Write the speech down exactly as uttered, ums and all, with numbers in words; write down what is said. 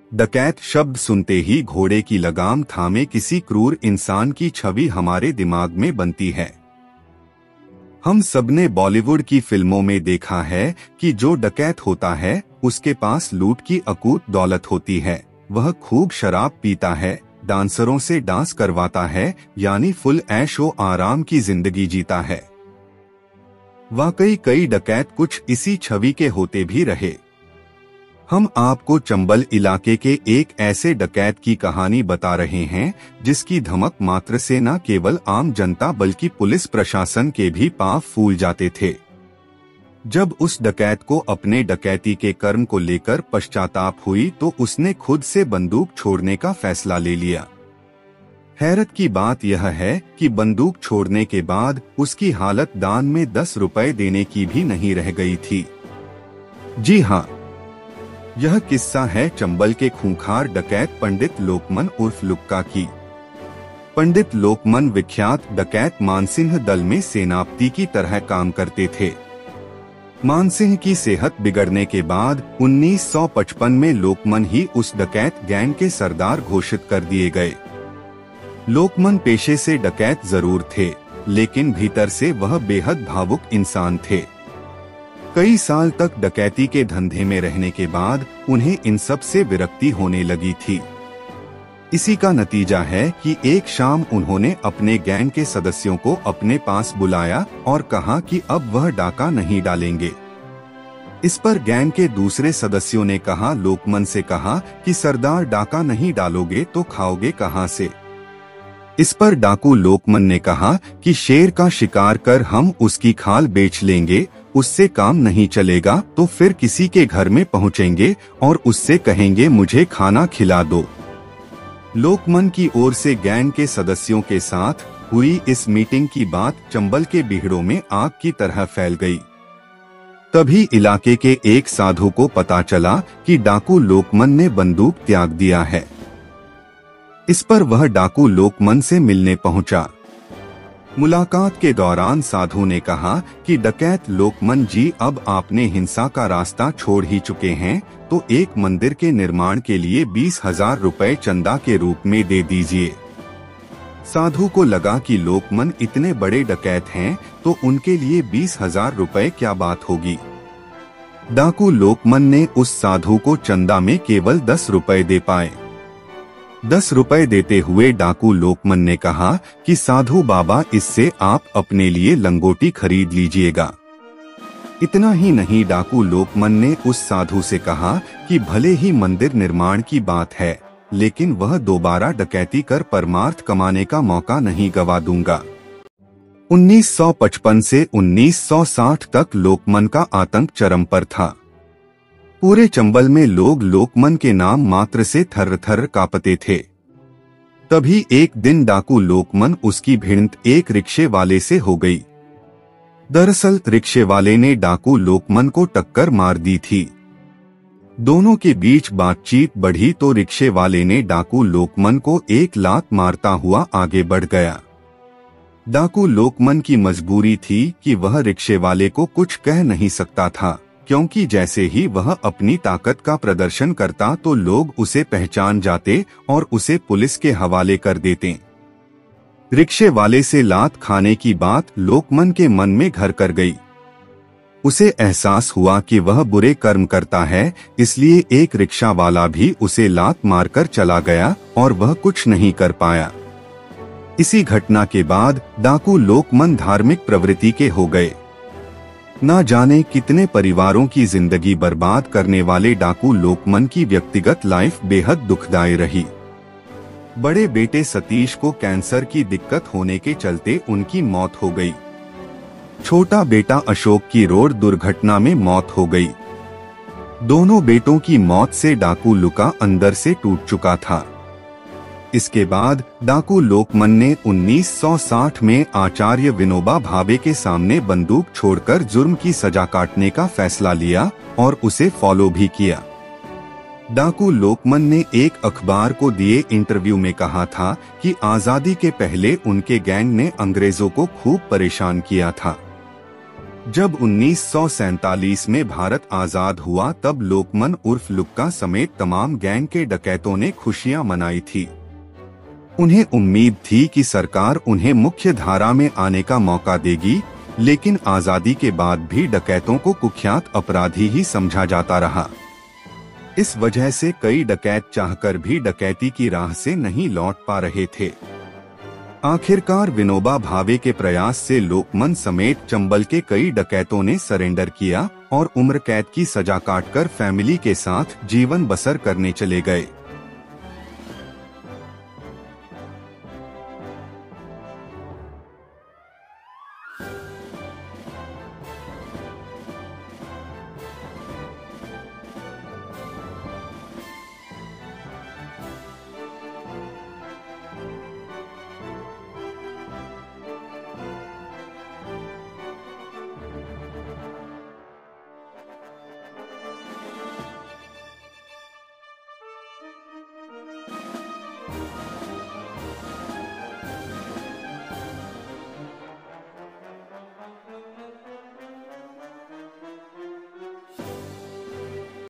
डकैत शब्द सुनते ही घोड़े की लगाम थामे किसी क्रूर इंसान की छवि हमारे दिमाग में बनती है। हम सबने बॉलीवुड की फिल्मों में देखा है कि जो डकैत होता है उसके पास लूट की अकूत दौलत होती है। वह खूब शराब पीता है, डांसरों से डांस करवाता है, यानी फुल ऐशो आराम की जिंदगी जीता है। वाकई कई डकैत कुछ इसी छवि के होते भी रहे। हम आपको चंबल इलाके के एक ऐसे डकैत की कहानी बता रहे हैं जिसकी धमक मात्र से न केवल आम जनता बल्कि पुलिस प्रशासन के भी पांव फूल जाते थे। जब उस डकैत को अपने डकैती के कर्म को लेकर पश्चाताप हुई तो उसने खुद से बंदूक छोड़ने का फैसला ले लिया। हैरत की बात यह है कि बंदूक छोड़ने के बाद उसकी हालत दान में दस रुपए देने की भी नहीं रह गई थी। जी हाँ, यह किस्सा है चंबल के खूंखार डकैत पंडित लोकमन उर्फ लुक्का की। पंडित लोकमन विख्यात डकैत मानसिंह दल में सेनापति की तरह काम करते थे। मानसिंह की सेहत बिगड़ने के बाद उन्नीस सौ पचपन में लोकमन ही उस डकैत गैंग के सरदार घोषित कर दिए गए। लोकमन पेशे से डकैत जरूर थे, लेकिन भीतर से वह बेहद भावुक इंसान थे। कई साल तक डकैती के धंधे में रहने के बाद उन्हें इन सब से विरक्ति होने लगी थी। इसी का नतीजा है कि एक शाम उन्होंने अपने गैंग के सदस्यों को अपने पास बुलाया और कहा कि अब वह डाका नहीं डालेंगे। इस पर गैंग के दूसरे सदस्यों ने कहा लोकमन से कहा कि सरदार डाका नहीं डालोगे तो खाओगे कहां से। इस पर डाकू लोकमन ने कहा कि शेर का शिकार कर हम उसकी खाल बेच लेंगे, उससे काम नहीं चलेगा तो फिर किसी के घर में पहुंचेंगे और उससे कहेंगे मुझे खाना खिला दो। लोकमन की ओर से गैंग के सदस्यों के साथ हुई इस मीटिंग की बात चंबल के बिहड़ों में आग की तरह फैल गई। तभी इलाके के एक साधु को पता चला कि डाकू लोकमन ने बंदूक त्याग दिया है। इस पर वह डाकू लोकमन से मिलने पहुंचा। मुलाकात के दौरान साधु ने कहा कि डकैत लोकमन जी, अब आपने हिंसा का रास्ता छोड़ ही चुके हैं तो एक मंदिर के निर्माण के लिए बीस हजार रुपए चंदा के रूप में दे दीजिए। साधु को लगा कि लोकमन इतने बड़े डकैत हैं तो उनके लिए बीस हजार रुपए क्या बात होगी। डाकू लोकमन ने उस साधु को चंदा में केवल दस रुपए दे पाए। दस रुपए देते हुए डाकू लोकमन ने कहा कि साधु बाबा, इससे आप अपने लिए लंगोटी खरीद लीजिएगा। इतना ही नहीं, डाकू लोकमन ने उस साधु से कहा कि भले ही मंदिर निर्माण की बात है, लेकिन वह दोबारा डकैती कर परमार्थ कमाने का मौका नहीं गवा दूंगा। उन्नीस सौ पचपन से उन्नीस सौ साठ तक लोकमन का आतंक चरम पर था। पूरे चंबल में लोग लोकमन के नाम मात्र से थर्र थर्र कांपते थे। तभी एक दिन डाकू लोकमन उसकी भिड़ंत एक रिक्शे वाले से हो गई। दरअसल रिक्शे वाले ने डाकू लोकमन को टक्कर मार दी थी। दोनों के बीच बातचीत बढ़ी तो रिक्शे वाले ने डाकू लोकमन को एक लात मारता हुआ आगे बढ़ गया। डाकू लोकमन की मजबूरी थी कि वह रिक्शे वाले को कुछ कह नहीं सकता था, क्योंकि जैसे ही वह अपनी ताकत का प्रदर्शन करता तो लोग उसे पहचान जाते और उसे पुलिस के हवाले कर देते। रिक्शे वाले से लात खाने की बात लोकमन के मन में घर कर गई। उसे एहसास हुआ कि वह बुरे कर्म करता है, इसलिए एक रिक्शा वाला भी उसे लात मारकर चला गया और वह कुछ नहीं कर पाया। इसी घटना के बाद डाकू लोकमन धार्मिक प्रवृत्ति के हो गए। ना जाने कितने परिवारों की जिंदगी बर्बाद करने वाले डाकू लोकमन की व्यक्तिगत लाइफ बेहद दुखदायी रही। बड़े बेटे सतीश को कैंसर की दिक्कत होने के चलते उनकी मौत हो गई। छोटा बेटा अशोक की रोड दुर्घटना में मौत हो गई। दोनों बेटों की मौत से डाकू लुका अंदर से टूट चुका था। इसके बाद डाकू लोकमन ने उन्नीस सौ साठ में आचार्य विनोबा भावे के सामने बंदूक छोड़कर जुर्म की सजा काटने का फैसला लिया और उसे फॉलो भी किया। डाकू लोकमन ने एक अखबार को दिए इंटरव्यू में कहा था कि आजादी के पहले उनके गैंग ने अंग्रेजों को खूब परेशान किया था। जब उन्नीस सौ सैंतालीस में भारत आजाद हुआ तब लोकमन उर्फ लुक्का समेत तमाम गैंग के डकैतों ने खुशियां मनाई थी। उन्हें उम्मीद थी कि सरकार उन्हें मुख्य धारा में आने का मौका देगी, लेकिन आजादी के बाद भी डकैतों को कुख्यात अपराधी ही समझा जाता रहा। इस वजह से कई डकैत चाहकर भी डकैती की राह से नहीं लौट पा रहे थे। आखिरकार विनोबा भावे के प्रयास से लोकमन समेत चंबल के कई डकैतों ने सरेंडर किया और उम्र कैद की सजा काटकर फैमिली के साथ जीवन बसर करने चले गए।